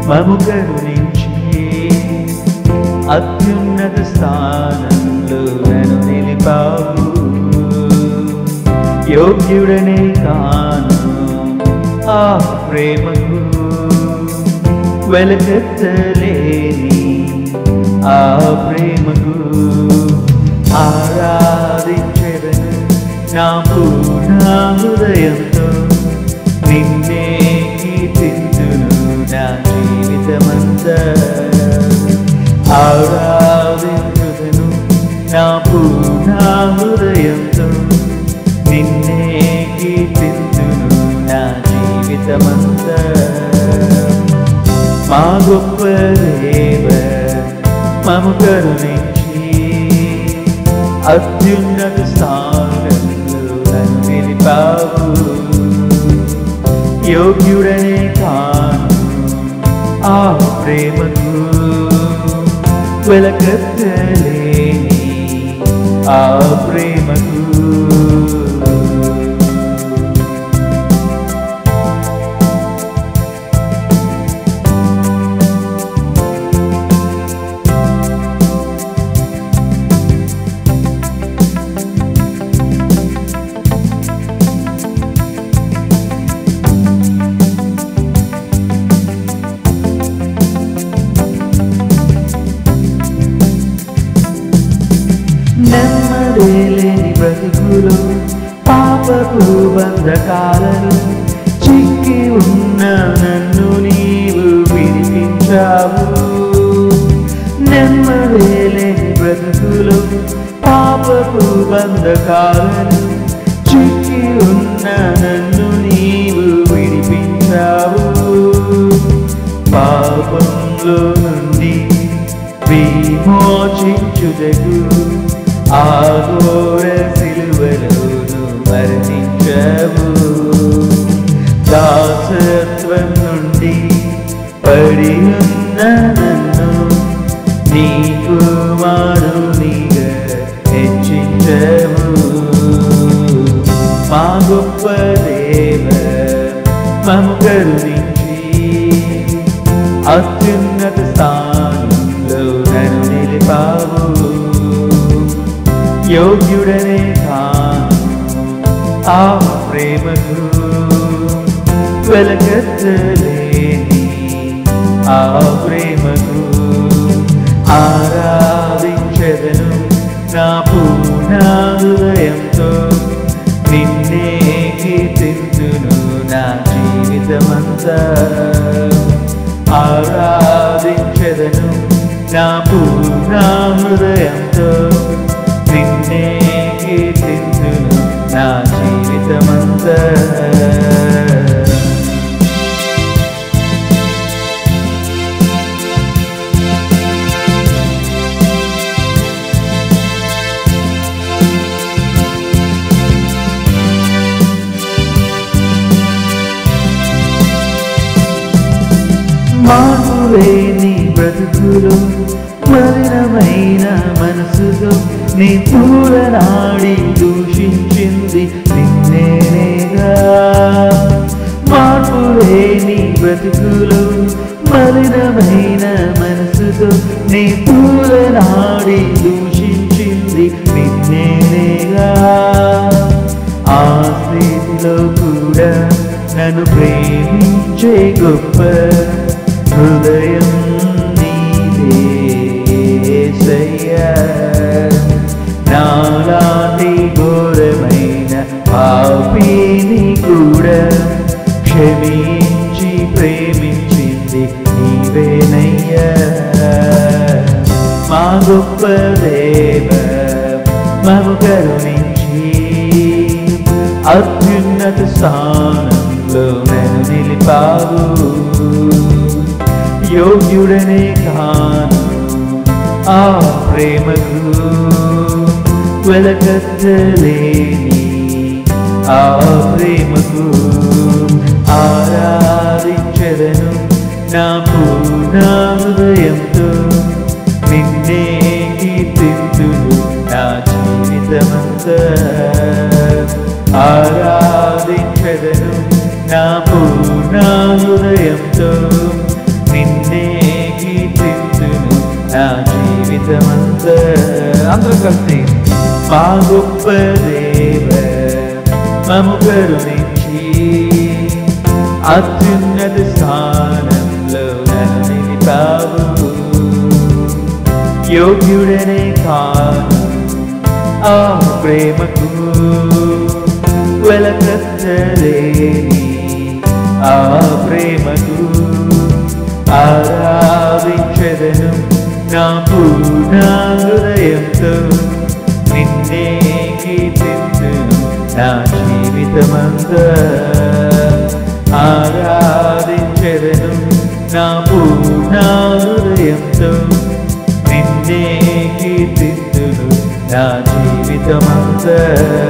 మము కరుణించి అత్యున్నత స్థానంలో నన్ను నిలిపావు. యోగ్యుడనే కాను ఆ ప్రేమకు, వెలకెత్తలేని ఆ ప్రేమకు. ఆరాధించెదను నా పూర్ణ హృదయంతో, నిన్నే కీర్తింతును నా జీవితమంతా. ఆరాధించెదను నా పూర్ణ హృదయంతో, నిన్నే కీర్తింతును నా జీవితమంతా. మా గొప్ప దేవ మము కరుణించి అత్యున్నత స్థానంలో నన్ను నిలిపావు. యోగ్యుడనే కాను ఆ ప్రేమకు, వెలకత్తలేని ఆ ప్రేమకు. నెమ్మదిలేని బ్రతుకులో పాపపు బంధకాలను చిక్కి ఉన్న నన్ను నీవు విడిపించావు. నెమ్మదిలేని బ్రతుకులో పాపపు బంధకాలను చిక్కి ఉన్న నన్ను నీవు విడిపించావు. పాపంలో నుండి విమోచించుటకు ఆ ఘోర సిలువలోను మరణించావు. దాసత్వం నుండి పడి ఉన్న నన్ను నీ కుమారునిగా హెచ్చించావు. మా గొప్ప దేవ మము కరుణించి అత్యున్నత స్థానంలో నన్ను నిలిపావు. యోగ్యుడనే కాను ఆ ప్రేమకు, వెలకత్తలేని ఆ ప్రేమకు. ఆరాధించెదను నా పూర్ణ హృదయంతో, నిన్నే కీర్తింతును నా జీవితమంతా. ఆరాధించెదను నా పూర్ణ హృదయంతో, నిన్నే కీర్తింతును నా జీవితమంతా. మార్పులేని బ్రతుకులో మలినమైన మనసుతో నీ పూలనాడి దూషించింది నిన్నేగా. మార్పులేని బ్రతుకులో మలినమైన మనసుతో నీ పూలనాడి దూషించింది నిన్నేగా. ఆ స్థితిలో కూడా నన్ను ప్రేమించే గొప్ప హృదయం నీదే యేసయ్యా. నాలాంటి ఘోరమైన పాపిని కూడా క్షమించి ప్రేమించింది నీవేనయ్యా. మా గొప్ప దేవ మము కరుణించి అత్యున్నత స్థానంలో నన్ను నిలిపావు. యోగ్యుడనే కాను ఆ ప్రేమకు, వెలకత్తలేని ఆ ప్రేమకు. ఆరాధించెదను నా పూర్ణ హృదయంతో, నిన్నే కీర్తింతును నా జీవితమంతా. ఆరాధించెదను నా పూర్ణ హృదయంతో, నిన్నే కలిసి మా గొప్ప దేవ మము కరుణించి అత్యున్నత స్థానంలో నన్ను నిలిపావు. యోగ్యుడనే కాను ఆ ప్రేమకు వెలకత్తలేని ఆ ప్రేమకు ఆరాధించెదను నా పూర్ణ హృదయంతో. నిన్నే కీర్తింతును నా జీవితమంతా. ఆరాధించెదను నా పూర్ణ హృదయంతో. నిన్నే కీర్తింతును నా జీవితమంతా.